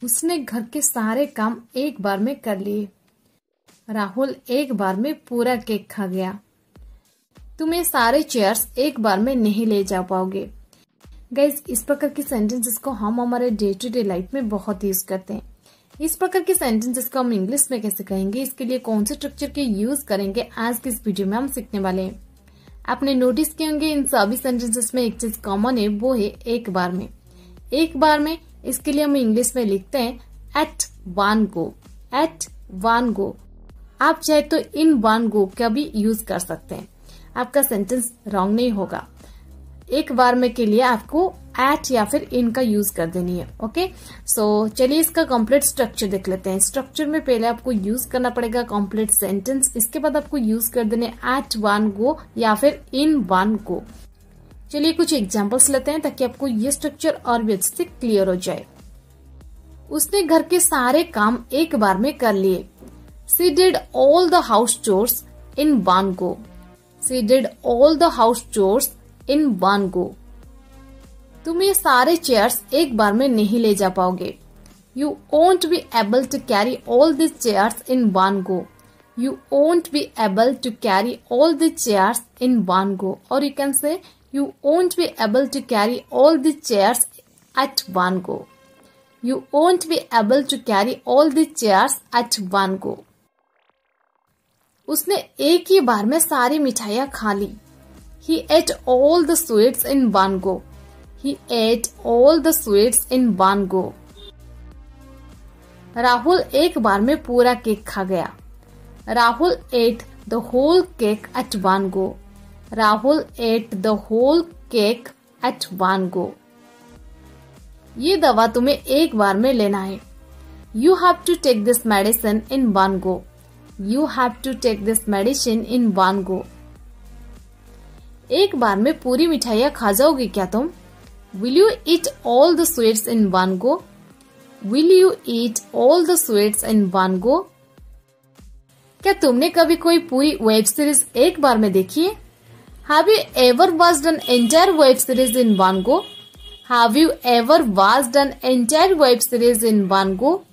उसने घर के सारे काम एक बार में कर लिए। राहुल एक बार में पूरा केक खा गया। तुम ये सारे चेयर्स एक बार में नहीं ले जा पाओगे। गाइस, इस प्रकार की सेंटेंसेस को हम हमारे डे टू डे लाइफ में बहुत यूज करते हैं। इस प्रकार की सेंटेंसेस को हम इंग्लिश में कैसे कहेंगे, इसके लिए कौन से स्ट्रक्चर के यूज करेंगे, आज की इस वीडियो में हम सीखने वाले हैं। आपने नोटिस किए होंगे इन सभी सेंटेंसेस में एक चीज कॉमन है, वो है एक बार में। एक बार में इसके लिए हम इंग्लिश में लिखते हैं at one go. At one go. आप चाहे तो इन वन गो का भी यूज कर सकते हैं, आपका सेंटेंस रॉन्ग नहीं होगा। एक बार में के लिए आपको एट या फिर इन का यूज कर देनी है। ओके, सो चलिए इसका कंप्लीट स्ट्रक्चर देख लेते हैं। स्ट्रक्चर में पहले आपको यूज करना पड़ेगा कंप्लीट सेंटेंस, इसके बाद आपको यूज कर देने एट वन गो या फिर इन वन गो। चलिए कुछ एग्जांपल्स लेते हैं ताकि आपको ये स्ट्रक्चर और भी अच्छे से क्लियर हो जाए। उसने घर के सारे काम एक बार में कर लिए। She did all the house chores in one go. She did all the house chores in one go. तुम ये सारे चेयर्स एक बार में नहीं ले जा पाओगे। You won't be able to carry all these chairs in one go. You won't be able to carry all the chairs in one go. Or you can say you won't be able to carry all the chairs at one go. You won't be able to carry all the chairs at one go. उसने एक ही बार में सारी मिठाइयाँ खा ली। He ate all the sweets in one go. He ate all the sweets in one go. Rahul एक बार में पूरा cake खा गया। Rahul ate the whole cake at one go. Rahul ate the whole cake at one go. ये दवा तुम्हें एक बार में लेना है। You have to take this medicine in one go. You have to take this medicine in one go. एक बार में पूरी मिठाइयाँ खा जाओगे क्या तुम? Will you eat all the sweets in one go? Will you eat all the sweets in one go? क्या तुमने कभी कोई पूरी वेब सीरीज एक बार में देखी है? Have you ever watched an entire web series in one go? Have you ever watched an entire web series in one go?